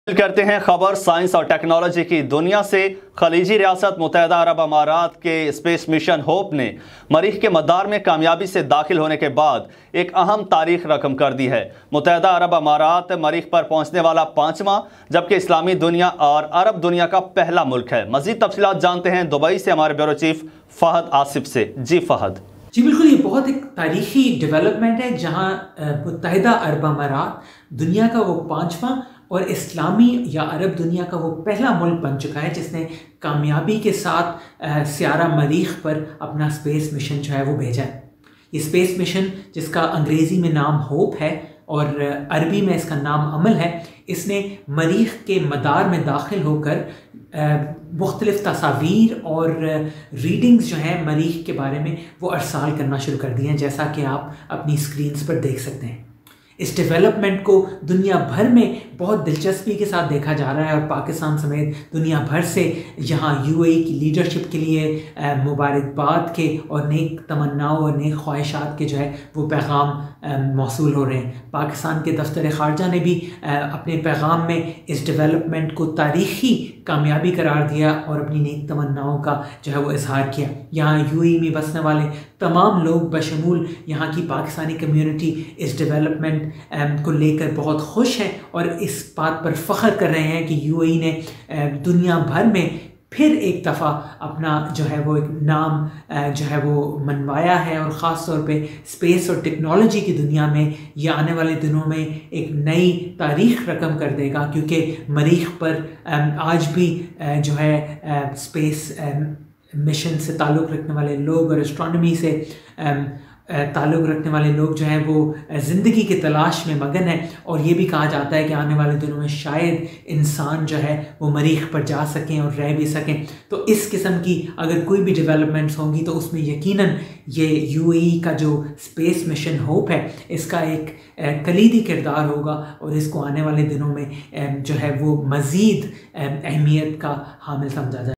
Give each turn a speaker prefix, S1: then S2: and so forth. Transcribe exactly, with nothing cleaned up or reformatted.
S1: करते हैं खबर साइंस और टेक्नोलॉजी की दुनिया से। खलीजी रियासत मुत्तहिदा अरब अमारात के स्पेस मिशन होप ने मरीख के मदार में कामयाबी से दाखिल होने के बाद एक अहम तारीख रकम कर दी है। मुत्तहिदा अरब अमारात मरीख पर पहुंचने वाला पांचवा, जबकि इस्लामी दुनिया और अरब दुनिया का पहला मुल्क है। मजीद तफसीलात जानते हैं दुबई से हमारे ब्यूरो चीफ फहद आसिफ से। जी फहद।
S2: जी बिल्कुल, ये बहुत एक तारीखी डेवलपमेंट है जहां मुत्तहिदा अरब अमारात दुनिया का वो पांचवा और इस्लामी या अरब दुनिया का वो पहला मुल्क बन चुका है जिसने कामयाबी के साथ सियारा मरीख पर अपना स्पेस मिशन जो है वो भेजा है। ये स्पेस मिशन, जिसका अंग्रेज़ी में नाम होप है और अरबी में इसका नाम अमल है, इसने मरीख के मदार में दाखिल होकर मुख्तलिफ तस्वीर और रीडिंग्स जो हैं मरीख के बारे में वो अरसाल करना शुरू कर दिए हैं, जैसा कि आप अपनी स्क्रीन्स पर देख सकते हैं। इस डेवलपमेंट को दुनिया भर में बहुत दिलचस्पी के साथ देखा जा रहा है और पाकिस्तान समेत दुनिया भर से यहाँ यूएई की लीडरशिप के लिए मुबारकबाद के और नेक तमन्नाओं और नेक ख्वाहिशात के जो है वो पैगाम मौसूल हो रहे हैं। पाकिस्तान के दफ्तर ख़ारजा ने भी अपने पैगाम में इस डेवलपमेंट को तारीख़ी कामयाबी करार दिया और अपनी नेक तमन्नाओं का जो है वो इजहार किया। यहाँ यूएई में बसने वाले तमाम लोग बशमूल यहाँ की पाकिस्तानी कम्युनिटी इस डेवलपमेंट को लेकर बहुत खुश हैं और इस बात पर फ़ख्र कर रहे हैं कि यूएई ने दुनिया भर में फिर एक दफ़ा अपना जो है वो एक नाम जो है वो मनवाया है और ख़ास तौर पे स्पेस और टेक्नोलॉजी की दुनिया में ये आने वाले दिनों में एक नई तारीख़ रकम कर देगा, क्योंकि मरीख पर आज भी जो है स्पेस मिशन से ताल्लुक़ रखने वाले लोग और एस्ट्रोनॉमी से ताल्लुक़ रखने वाले लोग जो हैं वो ज़िंदगी की तलाश में मगन है। और ये भी कहा जाता है कि आने वाले दिनों में शायद इंसान जो है वो मरीख पर जा सकें और रह भी सकें। तो इस किस्म की अगर कोई भी डेवलपमेंट्स होंगी तो उसमें यकीनन ये यूएई का जो स्पेस मिशन होप है इसका एक कलीदी किरदार होगा और इसको आने वाले दिनों में जो है वो मज़ीद अहमियत का हामिल समझा जाए।